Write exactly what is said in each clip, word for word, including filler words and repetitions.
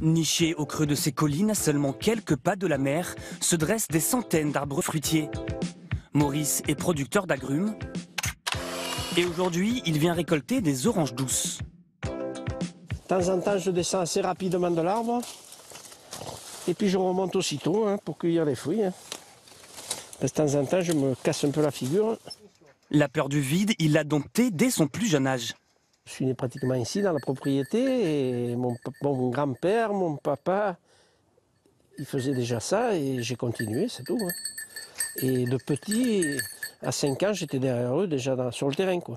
Nichés au creux de ces collines, à seulement quelques pas de la mer, se dressent des centaines d'arbres fruitiers. Maurice est producteur d'agrumes et aujourd'hui, il vient récolter des oranges douces. De temps en temps, je descends assez rapidement de l'arbre et puis je remonte aussitôt hein, pour cueillir les fruits. Hein. De temps en temps, je me casse un peu la figure. La peur du vide, il l'a domptée dès son plus jeune âge. Je suis né pratiquement ici dans la propriété et mon, mon grand-père, mon papa, ils faisaient déjà ça et j'ai continué, c'est tout. Hein. Et de petit, à cinq ans, j'étais derrière eux déjà dans, sur le terrain. Quoi.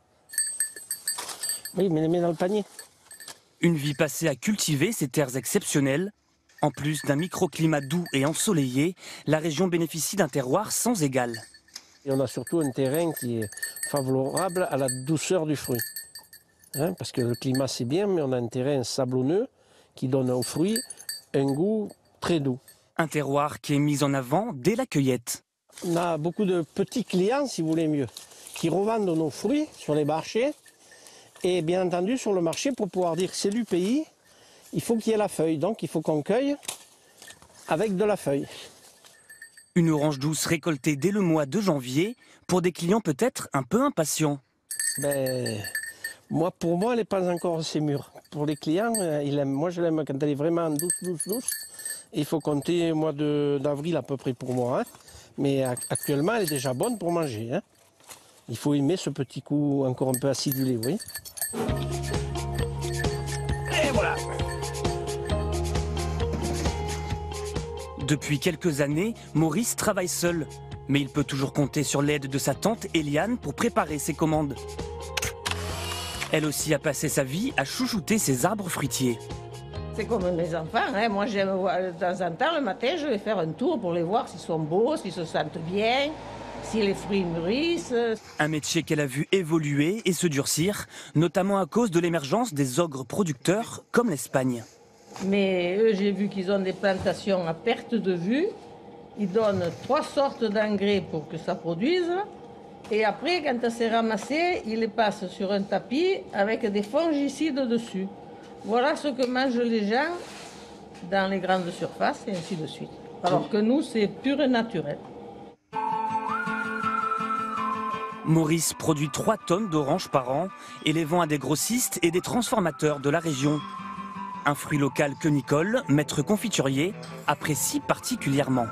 Oui, mais les mets dans le panier. Une vie passée à cultiver ces terres exceptionnelles. En plus d'un microclimat doux et ensoleillé, la région bénéficie d'un terroir sans égal. Et on a surtout un terrain qui est favorable à la douceur du fruit. Hein, parce que le climat c'est bien, mais on a un terrain sablonneux qui donne aux fruits un goût très doux. Un terroir qui est mis en avant dès la cueillette. On a beaucoup de petits clients, si vous voulez mieux, qui revendent nos fruits sur les marchés. Et bien entendu, sur le marché, pour pouvoir dire que c'est du pays, il faut qu'il y ait la feuille. Donc il faut qu'on cueille avec de la feuille. Une orange douce récoltée dès le mois de janvier, pour des clients peut-être un peu impatients. Ben, moi, pour moi, elle n'est pas encore assez mûre. Pour les clients, il aime, moi je l'aime quand elle est vraiment douce, douce, douce. Il faut compter au mois d'avril à peu près pour moi. Hein. Mais actuellement, elle est déjà bonne pour manger. Hein. Il faut aimer ce petit coup encore un peu acidulé, vous voyez. Et voilà. Depuis quelques années, Maurice travaille seul. Mais il peut toujours compter sur l'aide de sa tante Eliane pour préparer ses commandes. Elle aussi a passé sa vie à chouchouter ses arbres fruitiers. C'est comme mes enfants, hein. Moi j'aime voir de temps en temps, le matin, je vais faire un tour pour les voir s'ils sont beaux, s'ils se sentent bien, si les fruits mûrissent. Un métier qu'elle a vu évoluer et se durcir, notamment à cause de l'émergence des ogres producteurs comme l'Espagne. Mais eux, j'ai vu qu'ils ont des plantations à perte de vue. Ils donnent trois sortes d'engrais pour que ça produise. Et après, quand c'est ramassé, ils les passent sur un tapis avec des fongicides dessus. Voilà ce que mangent les gens dans les grandes surfaces et ainsi de suite. Alors que nous, c'est pur et naturel. Maurice produit trois tonnes d'oranges par an et les vend à des grossistes et des transformateurs de la région. Un fruit local que Nicole, maître confiturier, apprécie particulièrement.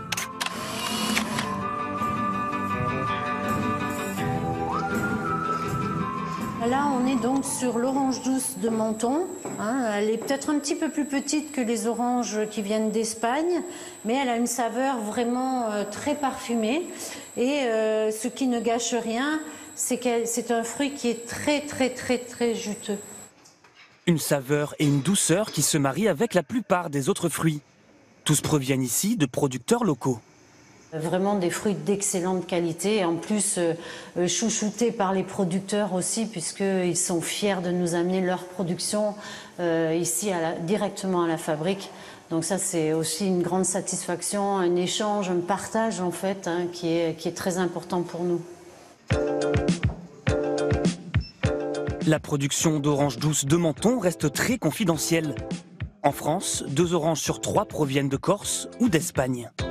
Là, on est donc sur l'orange douce de Menton. Hein, elle est peut-être un petit peu plus petite que les oranges qui viennent d'Espagne, mais elle a une saveur vraiment euh, très parfumée. Et euh, ce qui ne gâche rien, c'est que c'est un fruit qui est très, très, très, très juteux. Une saveur et une douceur qui se marient avec la plupart des autres fruits. Tous proviennent ici de producteurs locaux. Vraiment des fruits d'excellente qualité, en plus euh, chouchoutés par les producteurs aussi, puisqu'ils sont fiers de nous amener leur production euh, ici à la, directement à la fabrique. Donc ça, c'est aussi une grande satisfaction, un échange, un partage en fait, hein, qui est, qui est très important pour nous. La production d'oranges douces de Menton reste très confidentielle. En France, deux oranges sur trois proviennent de Corse ou d'Espagne.